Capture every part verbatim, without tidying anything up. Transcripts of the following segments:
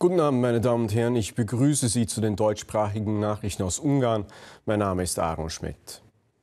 Guten Abend, meine Damen und Herren. Ich begrüße Sie zu den deutschsprachigen Nachrichten aus Ungarn. Mein Name ist Aaron Schmidt.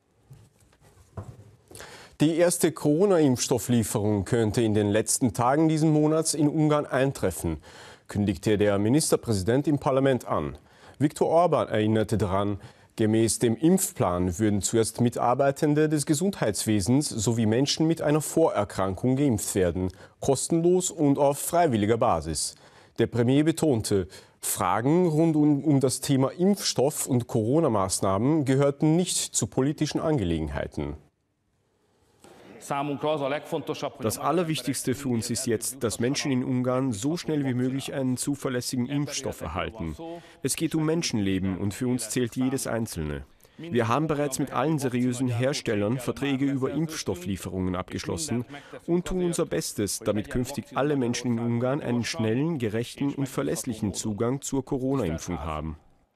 Die erste Corona-Impfstofflieferung könnte in den letzten Tagen diesen Monats in Ungarn eintreffen, kündigte der Ministerpräsident im Parlament an. Viktor Orbán erinnerte daran, gemäß dem Impfplan würden zuerst Mitarbeitende des Gesundheitswesens sowie Menschen mit einer Vorerkrankung geimpft werden, kostenlos und auf freiwilliger Basis. Der Premier betonte, Fragen rund um, um das Thema Impfstoff und Corona-Maßnahmen gehörten nicht zu politischen Angelegenheiten. Das Allerwichtigste für uns ist jetzt, dass Menschen in Ungarn so schnell wie möglich einen zuverlässigen Impfstoff erhalten. Es geht um Menschenleben und für uns zählt jedes Einzelne. Wir haben bereits mit allen seriösen Herstellern Verträge über Impfstofflieferungen abgeschlossen und tun unser Bestes, damit künftig alle Menschen in Ungarn einen schnellen, gerechten und verlässlichen Zugang zur Corona-Impfung haben.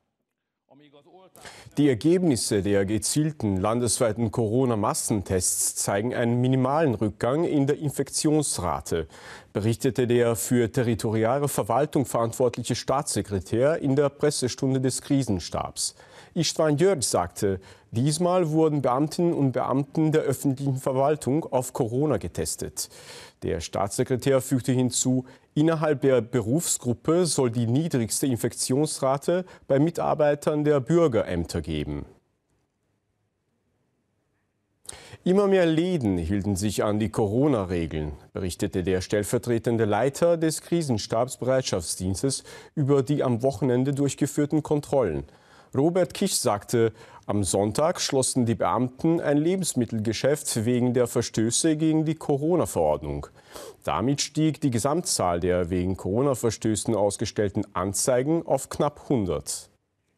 Die Ergebnisse der gezielten landesweiten Corona-Massentests zeigen einen minimalen Rückgang in der Infektionsrate, berichtete der für territoriale Verwaltung verantwortliche Staatssekretär in der Pressestunde des Krisenstabs. István György sagte, diesmal wurden Beamtinnen und Beamten der öffentlichen Verwaltung auf Corona getestet. Der Staatssekretär fügte hinzu, innerhalb der Berufsgruppe soll die niedrigste Infektionsrate bei Mitarbeitern der Bürgerämter geben. Immer mehr Läden hielten sich an die Corona-Regeln, berichtete der stellvertretende Leiter des Krisenstabsbereitschaftsdienstes über die am Wochenende durchgeführten Kontrollen. Robert Kisch sagte, am Sonntag schlossen die Beamten ein Lebensmittelgeschäft wegen der Verstöße gegen die Corona-Verordnung. Damit stieg die Gesamtzahl der wegen Corona-Verstößen ausgestellten Anzeigen auf knapp hundert.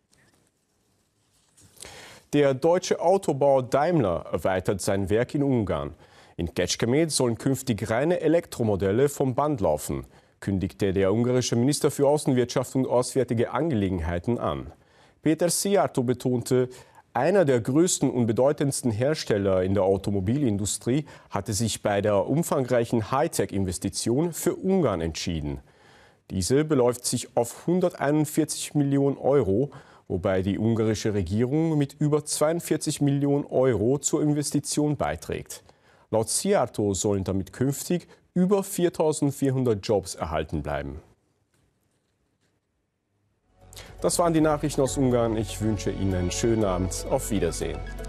Der deutsche Autobauer Daimler erweitert sein Werk in Ungarn. In Kecskemét sollen künftig reine Elektromodelle vom Band laufen, kündigte der ungarische Minister für Außenwirtschaft und Auswärtige Angelegenheiten an. Péter Szijjártó betonte, einer der größten und bedeutendsten Hersteller in der Automobilindustrie hatte sich bei der umfangreichen Hightech-Investition für Ungarn entschieden. Diese beläuft sich auf hunderteinundvierzig Millionen Euro, wobei die ungarische Regierung mit über zweiundvierzig Millionen Euro zur Investition beiträgt. Laut Szijjártó sollen damit künftig über viertausendvierhundert Jobs erhalten bleiben. Das waren die Nachrichten aus Ungarn. Ich wünsche Ihnen einen schönen Abend. Auf Wiedersehen.